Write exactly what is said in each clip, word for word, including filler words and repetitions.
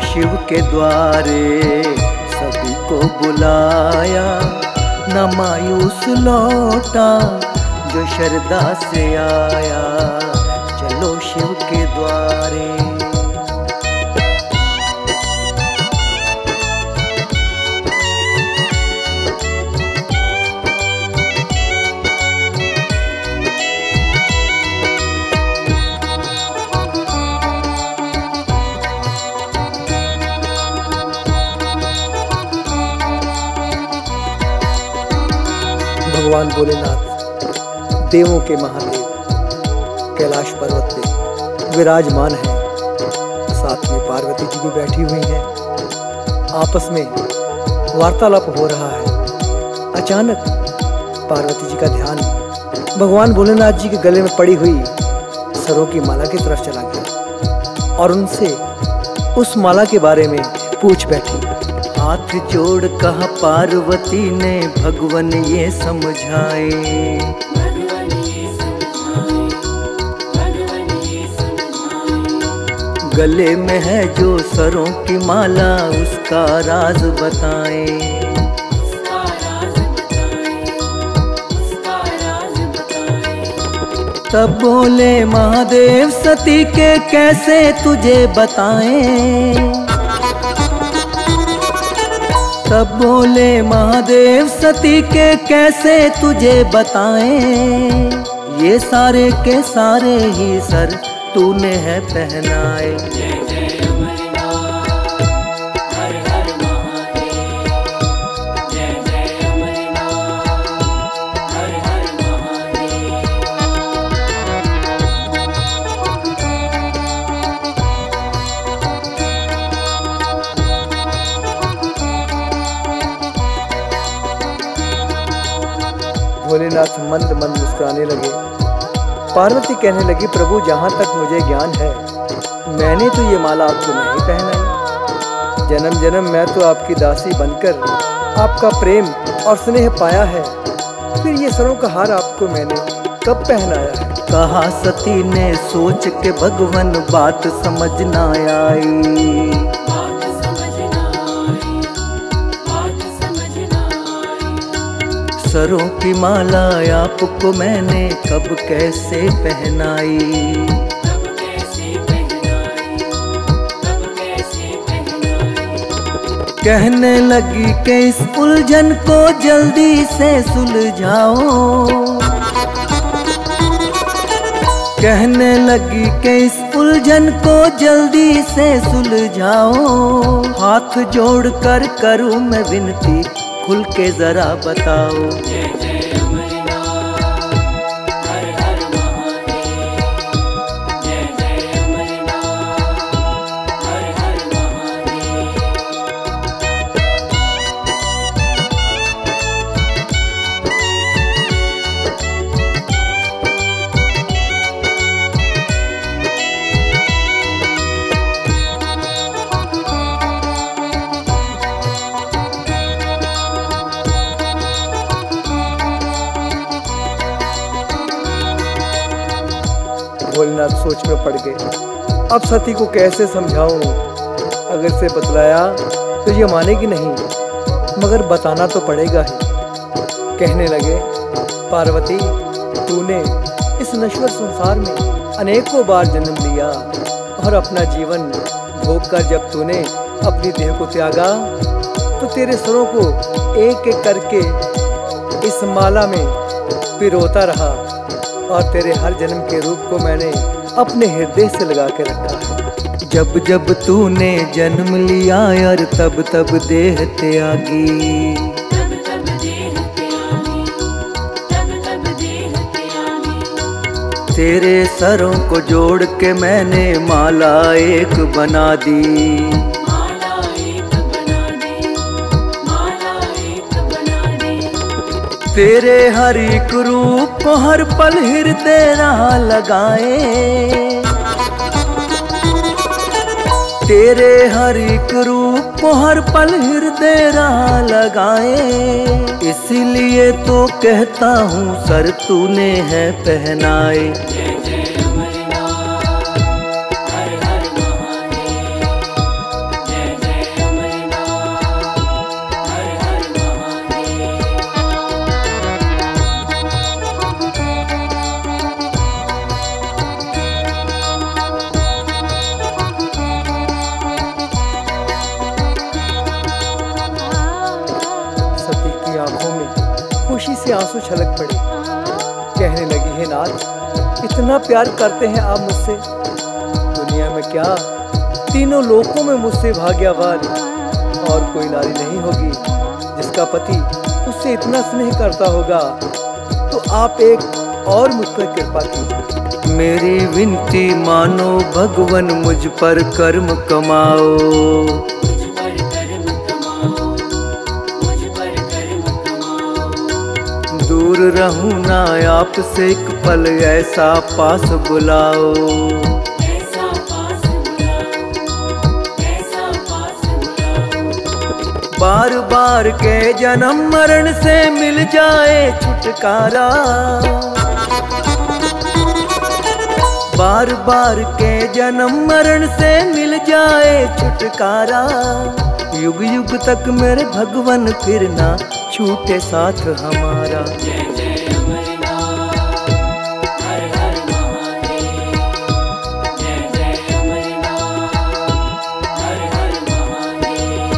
शिव के द्वारे, सभी को बुलाया न मायूस लौटा जो श्रद्धा से आया, चलो शिव के द्वारे। भगवान भोलेनाथ देवों के महादेव कैलाश पर्वत पे विराजमान हैं। साथ में पार्वती जी भी बैठी हुई हैं। आपस में वार्तालाप हो रहा है। अचानक पार्वती जी का ध्यान भगवान भोलेनाथ जी के गले में पड़ी हुई सरों की माला की तरफ चला गया और उनसे उस माला के बारे में पूछ बैठी। हाथ जोड़ कहा पार्वती ने, भगवान ये समझाए, गले में है जो सरों की माला, उसका राज बताए। तब बोले महादेव सती के कैसे तुझे बताएं। तब बोले महादेव सती के कैसे तुझे बताएं, ये सारे के सारे ही सर तूने है पहनाए। भोलेनाथ मंद मंद मुस्कुराने लगे। पार्वती कहने लगी, प्रभु जहाँ तक मुझे ज्ञान है, मैंने तो ये माला आपको नहीं पहनाई। जन्म जन्म मैं तो आपकी दासी बनकर आपका प्रेम और स्नेह पाया है, फिर ये सरों का हार आपको मैंने कब पहनाया है। कहा सती ने सोच के भगवान बात समझ ना आई। सरों की माला आपको मैंने कब कैसे पहनाई। कब कैसे पहनाई, कब कैसे पहनाई। कहने लगी कि इस उलझन को जल्दी से सुलझाओ। कहने लगी कि इस उलझन को जल्दी से सुलझाओ। हाथ जोड़ कर करूं मैं विनती, खुल के जरा बताओ। जय जय अमरनाथ, हर हर महादेव। जय जय अमरनाथ, हर हर महादेव। भोलेनाथ सोच में पड़ गए। अब सती को कैसे समझाऊं? अगर से बतलाया तो ये मानेगी नहीं, मगर बताना तो पड़ेगा ही। कहने लगे, पार्वती तूने इस नश्वर संसार में अनेकों बार जन्म लिया और अपना जीवन भोग कर जब तूने अपनी देह को त्यागा, तो तेरे सरों को एक एक करके इस माला में पिरोता रहा और तेरे हर जन्म के रूप को मैंने अपने हृदय से लगा के रखा है। जब जब तूने जन्म लिया और तब तब देह त्यागी। तब तब देह त्यागी, तब तब देह त्यागी। तेरे सरों को जोड़ के मैंने माला एक बना दी। माला एक बना दी, माला एक बना दी। तेरे हर एक रूप को हर पल हृदय रहा लगाए। तेरे हर एक रूप को हर पल हृदय रहा लगाए। इसीलिए तो कहता हूँ सर तूने है पहनाए। जय जय अमरनाथ, हर हर महादेव। जय आंसू छलक पड़े। कहने लगी, हे नाथ, इतना प्यार करते हैं आप मुझसे, दुनिया में क्या तीनों लोकों में मुझसे भाग्यवान और कोई नारी नहीं होगी जिसका पति उससे इतना स्नेह करता होगा। तो आप एक और मुझ पर कृपा कीजिए। मेरी विनती मानो भगवन, मुझ पर कर्म कमाओ। दूर रहूं ना आपसे एक पल, ऐसा पास बुलाओ। ऐसा पास बुलाओ, ऐसा पास बुलाओ। बार बार के जन्म मरण से मिल जाए छुटकारा। बार बार के जन्म मरण से मिल जाए छुटकारा। युग युग तक मेरे भगवन फिर ना छूटे साथ हमारा। जय जय अमरनाथ, हर हर महादेव। जय जय अमरनाथ, हर हर महादेव।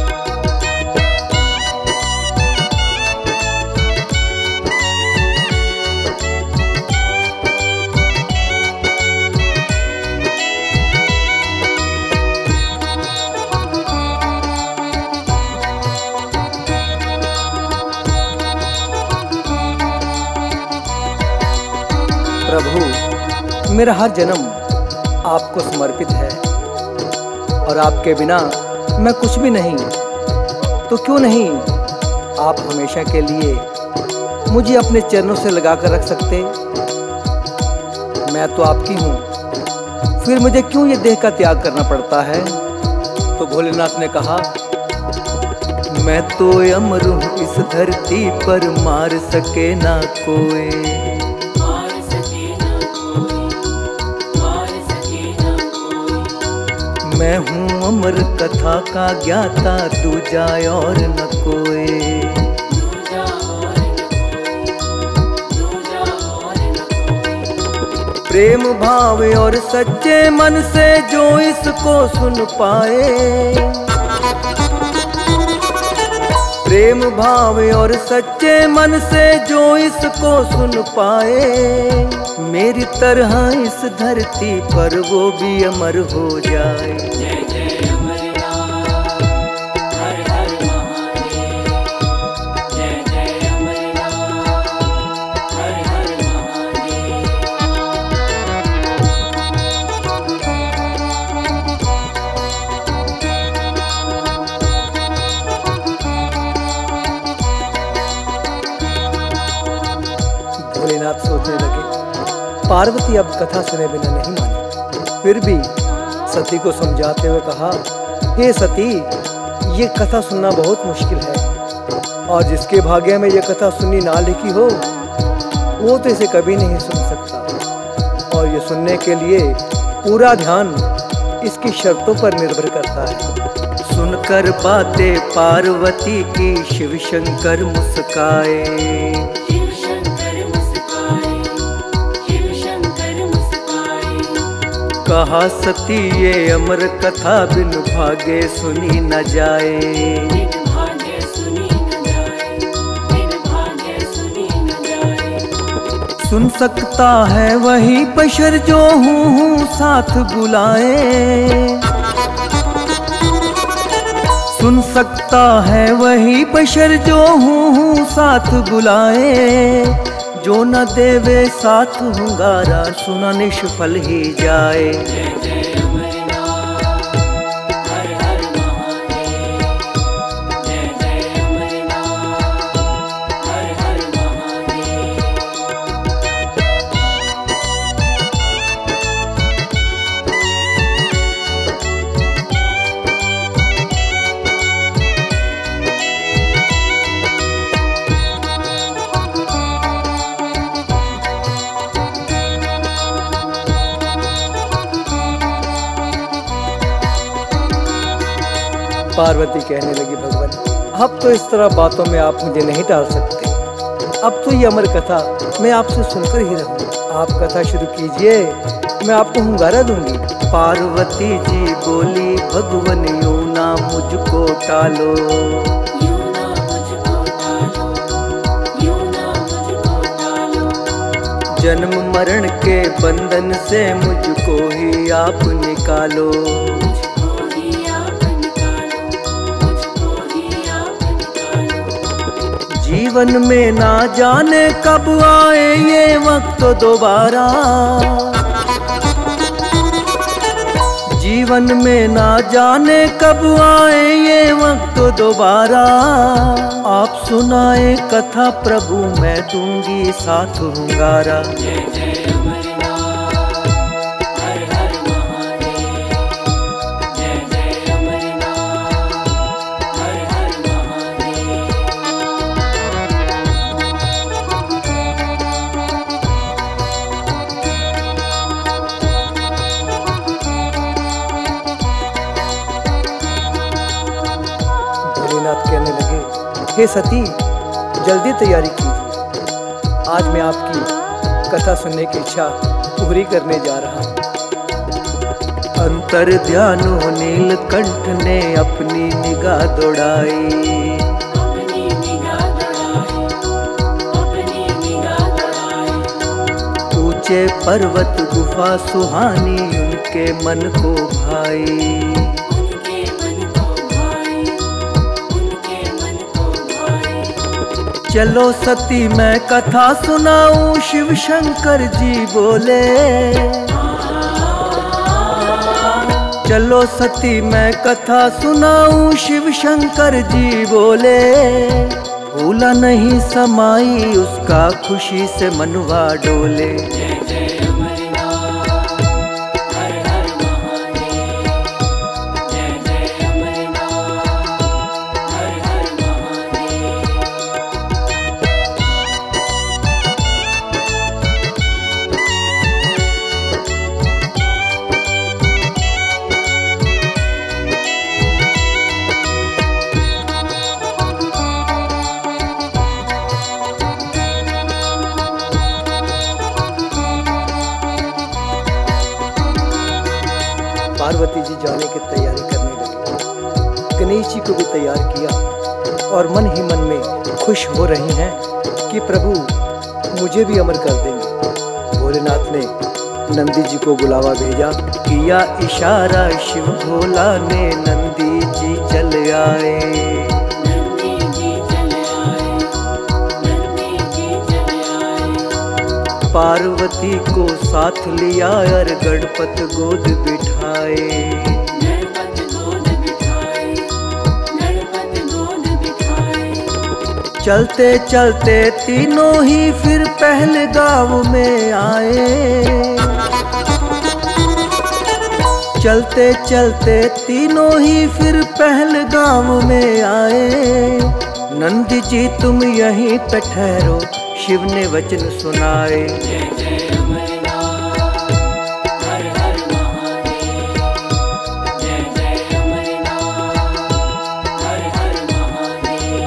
प्रभु, मेरा हर जन्म आपको समर्पित है और आपके बिना मैं कुछ भी नहीं। तो क्यों नहीं आप हमेशा के लिए मुझे अपने चरणों से लगा कर रख सकते। मैं तो आपकी हूँ, फिर मुझे क्यों ये देह का त्याग करना पड़ता है। तो भोलेनाथ ने कहा, मैं तो अमर हूँ इस धरती पर, मार सके ना कोई। मार सके ना कोई, मार सके ना कोई। मैं हूँ अमर कथा का ज्ञाता, दूजा और न कोई। दूजा और न कोई, दूजा और न कोई। प्रेम भाव और सच्चे मन से जो इसको सुन पाए। प्रेम भाव और सच्चे मन से जो इसको सुन पाए। मेरी तरह इस धरती पर वो भी अमर हो जाए। जय जय अमरनाथ, हर हर महादेव। जय जय अमरनाथ, हर हर महादेव। भोलेनाथ सोचने लगे, पार्वती अब कथा सुने बिना नहीं मानी। फिर भी सती को समझाते हुए कहा, हे सती, ये कथा सुनना बहुत मुश्किल है और जिसके भाग्य में ये कथा सुननी ना लिखी हो वो तो इसे कभी नहीं सुन सकता। और ये सुनने के लिए पूरा ध्यान इसकी शर्तों पर निर्भर करता है। सुनकर बातें पार्वती की शिव शंकर मुस्काए। शिव शंकर मुस्काए, शिव शंकर मुस्काए। कहा सती ये अमर कथा बिन भागे सुनी न जाए। बिन भाग्य सुनी न जाए, बिन भाग्य सुनी न जाए। सुन सकता है वही बशर जो हूँ हूँ साथ बुलाए। सुन सकता है वही बशर जो हूँ हूँ साथ बुलाए। जो न देवे साथ hunगारा, सुना निष्फल ही जाए। जय जय अमरनाथ, हर हर महादेव। जय जय अमरनाथ, हर हर महादेव। पार्वती कहने लगी, भगवान, अब तो इस तरह बातों में आप मुझे नहीं टाल सकते। अब तो ये अमर कथा मैं आपसे सुनकर ही रहूँ। आप कथा शुरू कीजिए, मैं आपको hunगारा दूंगी। पार्वती जी बोली, भगवन यूं ना मुझको टालो। यूं ना मुझको टालो, यूं ना जन्म मरण के बंधन से मुझको ही आप निकालो। मुझको ही आप निकालो, मुझको ही आप निकालो। जीवन में ना जाने कब आए ये वक्त दोबारा, जीवन में ना जाने कब आए ये वक्त दोबारा। आप सुनाए कथा प्रभु मैं दूंगी साथ हुंगारा। जय जय अमरनाथ, हर हर महादेव। जय जय अमरनाथ, हर हर महादेव। भोलेनाथ कहने लगे, हे सती जल्दी तैयारी कीजिए, आज मैं आपकी कथा सुनने की इच्छा पूरी करने जा रहा हूँ। अंतर ध्यानो नीलकंठ ने अपनी निगाह दौड़ाई। अपनी निगाह दौड़ाए, अपनी निगाह दौड़ाए। ऊंचे पर्वत गुफा सुहानी उनके मन को भाई। उनके मन को भाए, उनके मन को भाए। चलो सती मैं कथा सुनाऊं, शिव शंकर जी बोले। चलो सती मैं कथा सुनाऊं, शिव शंकर जी बोले। भूला नहीं समाई उसका खुशी से मनवा डोले। जय जय अमरनाथ, हर हर महादेव। जय जय अमरनाथ, हर हर महादेव। पार्वती जी जाने की तैयारी करने लगी। गणेश जी को भी तैयार किया और मन ही मन में खुश हो रही हैं कि प्रभु मुझे भी अमर कर देंगे। भोलेनाथ ने नंदी जी को बुलावा भेजा। किया इशारा शिव भोला ने, नंदी जी चल आए। नंदी जी चले आए, नंदी जी चले आए। पार्वती को साथ लिया और गणपत गोद बिठाए। गणपत गोद बिठाए, गणपत गोद बिठाए। चलते चलते तीनों ही फिर पहले गांव में आए। चलते चलते तीनों ही फिर पहले गांव में आए। नंदी जी तुम यहीं पे ठहरो, शिव ने वचन सुनाए। जय जय अमरनाथ, हर हर महादेव। जय जय अमरनाथ, हर हर महादेव।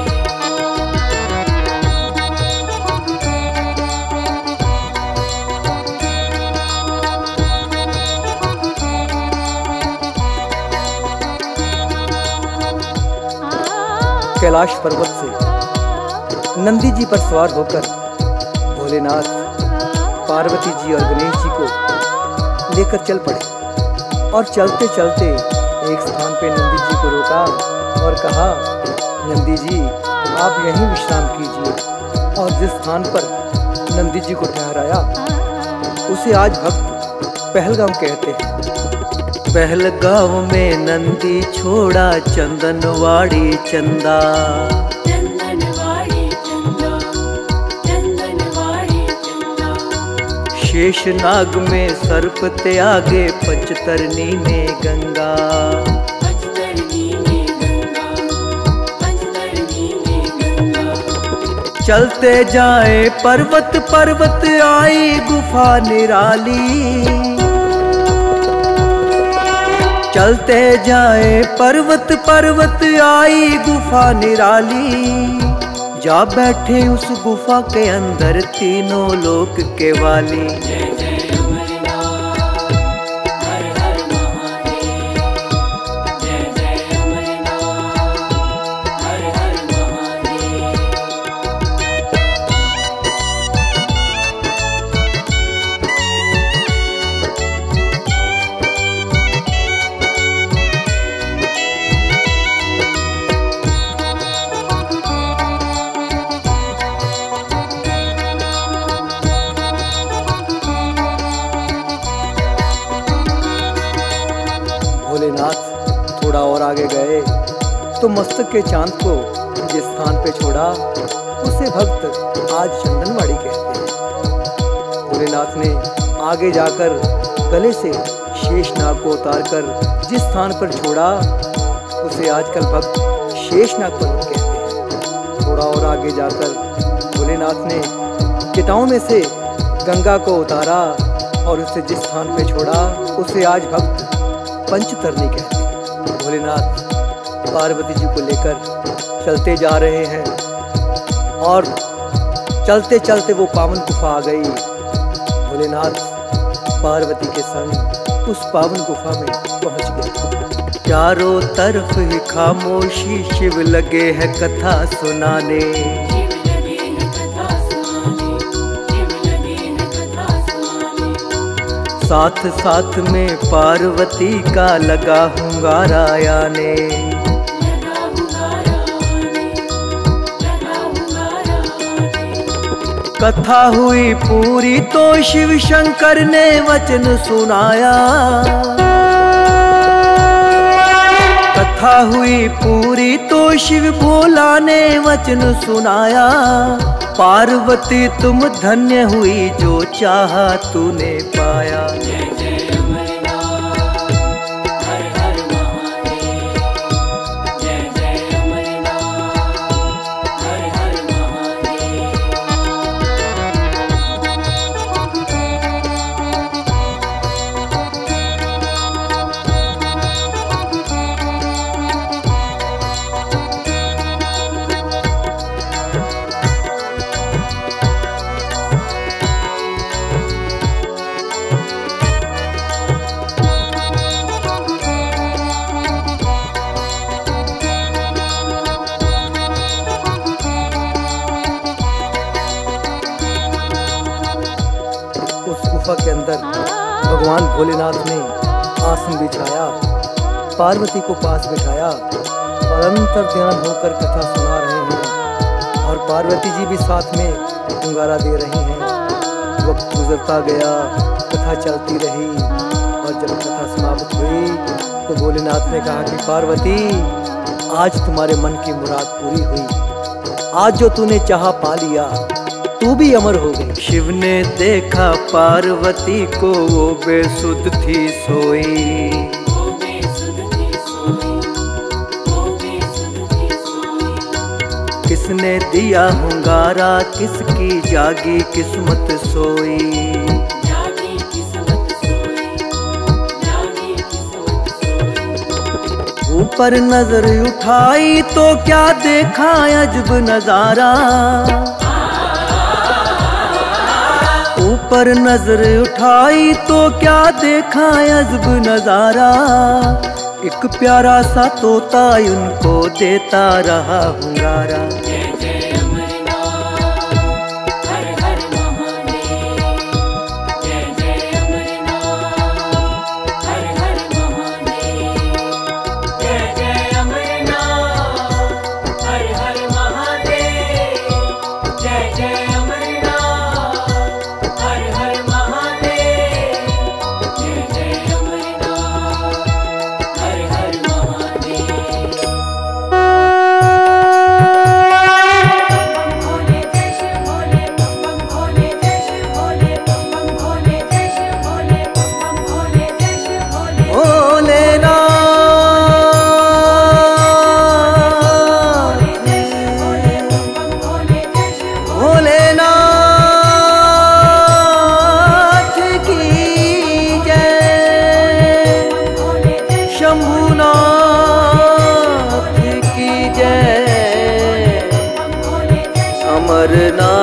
कैलाश पर्वत से नंदी जी पर सवार होकर भोलेनाथ पार्वती जी और गणेश जी को लेकर चल पड़े और चलते चलते एक स्थान पे नंदी जी को रोका और कहा, नंदी जी आप यहीं विश्राम कीजिए। और जिस स्थान पर नंदी जी को ठहराया उसे आज भक्त पहलगाम कहते हैं। पहलगाम में नंदी छोड़ा चंदनवाड़ी चंदा। चंदनवाड़ी चंदा, चंदनवाड़ी चंदा। शेषनाग में सर्प त्यागे, पंचतरनी में गंगा। पंचतरनी में गंगा, पंचतरनी में गंगा। चलते जाए पर्वत पर्वत आई गुफा निराली। चलते जाए पर्वत पर्वत आई गुफा निराली। जा बैठे उस गुफा के अंदर तीनों लोक के वाली। जय जय अमरनाथ, हर हर महादेव। जय जय अमरनाथ, हर हर महादेव। थोड़ा और आगे गए तो मस्तक के चांद को जिस स्थान पे छोड़ा उसे भक्त आज चंदनवाड़ी कहते हैं। भोलेनाथ ने आगे जाकर गले से शेषनाग को उतारकर जिस स्थान पर छोड़ा उसे आजकल भक्त शेषनाग पर्वत कहते हैं। थोड़ा और आगे जाकर भोलेनाथ ने जटाओं में से गंगा को उतारा और उसे जिस स्थान पे छोड़ा उसे आज भक्त पंचतरणी कहते हैं। भोलेनाथ पार्वती जी को लेकर चलते जा रहे हैं और चलते चलते वो पावन गुफा आ गई। भोलेनाथ पार्वती के संग उस पावन गुफा में पहुंच गए। चारों तरफ ही खामोशी, शिव लगे है कथा सुनाने। शिव लगे हैं कथा सुनाने, शिव लगे हैं कथा सुनाने। साथ साथ में पार्वती का लगा हुंगारा आने। लगा हुंगारा आने, लगा हुंगारा आने। कथा हुई पूरी तो शिव शंकर ने वचन सुनाया। कथा हुई पूरी तो शिव भोला ने वचन सुनाया। पार्वती तुम धन्य हुई जो चाहा तूने पाया। जय जय अमरनाथ, हर हर महादेव। जय जय अमरनाथ, हर हर महादेव। उस गुफा के अंदर भगवान भोलेनाथ ने आसन बिछाया, पार्वती को पास बिठाया और अंतर ध्यान होकर कथा सुना रहे हैं और पार्वती जी भी साथ में हुंगारा दे रही हैं। वक्त गुजरता गया, कथा चलती रही और जब कथा समाप्त हुई तो भोलेनाथ ने कहा कि पार्वती आज तुम्हारे मन की मुराद पूरी हुई। आज जो तूने चाहा पा लिया, तू भी अमर हो गई। शिव ने देखा पार्वती को वो बेसुध थी सोई। ओ बेसुध थी सोई, ओ बेसुध थी सोई। किसने दिया हुंगारा, किसकी जागी किस्मत सोई। जागी किस्मत सोई, जागी किस्मत सोई। ऊपर नजर उठाई तो क्या देखा अजब नजारा। ऊपर नजर उठाई तो क्या देखा अजब नजारा। एक प्यारा सा तोता उनको देता रहा हुंगारा। जय जय अमरनाथ, हर हर महादेव। जय जय अमरनाथ, हर हर महादेव। जय जय अमरनाथ, हर हर महादेव। जय जय अमरनाथ, हर हर महादेव। जय जय अमरनाथ, हर हर महादेव। भोले जय शिव भोले, बम बम भोले जय शिव भोले, बम बम भोले जय शिव भोले, बम बम भोले जय शिव भोले। भोलेनाथ जय शिव भोले, बम बम भोले जय शिव भोले। भोलेनाथ की जय, भोले जय शिव शंभुनाथ की जय, भोले जय शिव अमरनाथ